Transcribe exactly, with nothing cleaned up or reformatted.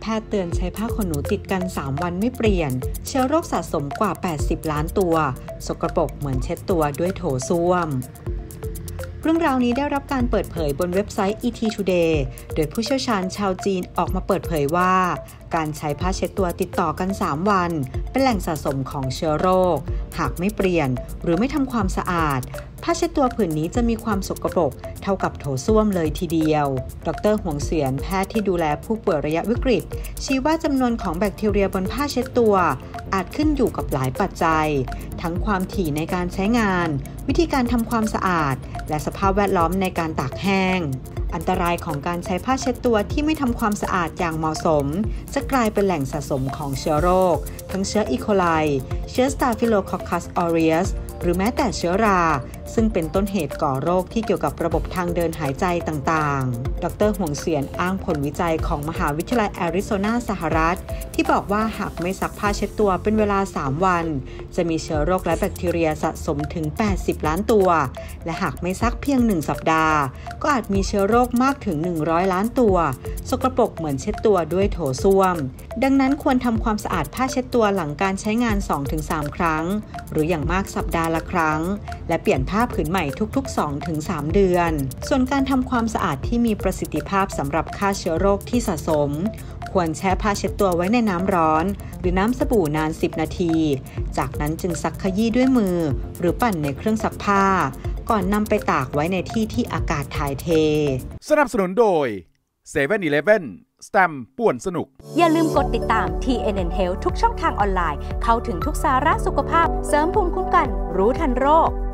ทย์เตือนใช้ผ้าขนหนูติดกันสามวันไม่เปลี่ยนเชื้อโรคสะสมกว่าแปดสิบล้านตัวสกปรกเหมือนเช็ดตัวด้วยโถส้วมเรื่องราวนี้ได้รับการเปิดเผยบนเว็บไซต์ อี ที Today โดยผู้เชี่ยวชาญชาวจีนออกมาเปิดเผยว่าการใช้ผ้าเช็ดตัวติดต่อกันสามวันเป็นแหล่งสะสมของเชื้อโรคหากไม่เปลี่ยนหรือไม่ทำความสะอาดผ้าเช็ดตัวผืนนี้จะมีความสกปรกเท่ากับโถส้วมเลยทีเดียวดร.หวงเสียนแพทย์ที่ดูแลผู้ป่วยระยะวิกฤตชี้ว่าจำนวนของแบคทีเรียบนผ้าเช็ดตัวอาจขึ้นอยู่กับหลายปัจจัยทั้งความถี่ในการใช้งานวิธีการทำความสะอาดและสภาพแวดล้อมในการตากแห้งอันตรายของการใช้ผ้าเช็ดตัวที่ไม่ทำความสะอาดอย่างเหมาะสมจะกลายเป็นแหล่งสะสมของเชื้อโรคทั้งเชื้ออีโคไลเชื้อ Staphylococcus aureus หรือแม้แต่เชื้อราซึ่งเป็นต้นเหตุก่อโรคที่เกี่ยวกับระบบทางเดินหายใจต่างๆดร.หวงเสียนอ้างผลวิจัยของมหาวิทยาลัยแอริโซนาสหรัฐที่บอกว่าหากไม่ซักผ้าเช็ดตัวเป็นเวลาสามวันจะมีเชื้อโรคและแบคทีเรียสะสมถึงแปดสิบล้านตัวและหากไม่ซักเพียงหนึ่งสัปดาห์ก็อาจมีเชื้อโรคมากถึงหนึ่งร้อยล้านตัวสกปรกเหมือนเช็ดตัวด้วยโถส้วมดังนั้นควรทำความสะอาดผ้าเช็ดตัวหลังการใช้งาน สองถึงสาม ครั้งหรืออย่างมากสัปดาห์ละครั้งและเปลี่ยนผ้าผืนใหม่ทุกๆ สองถึงสาม เดือนส่วนการทำความสะอาดที่มีประสิทธิภาพสำหรับฆ่าเชื้อโรคที่สะสมควรแช่ผ้าเช็ดตัวไว้ในน้ำร้อนหรือน้ำสบู่นานสิบนาทีจากนั้นจึงซักขยี้ด้วยมือหรือปั่นในเครื่องซักผ้าก่อนนำไปตากไว้ในที่ที่อากาศถ่ายเทสนับสนุนโดย เซเว่น อีเลฟเว่น สแตมป์ป่วนสนุกอย่าลืมกดติดตาม ที เอ็น เอ็น Health ทุกช่องทางออนไลน์เข้าถึงทุกสาระสุขภาพเสริมภูมิคุ้มกันรู้ทันโรค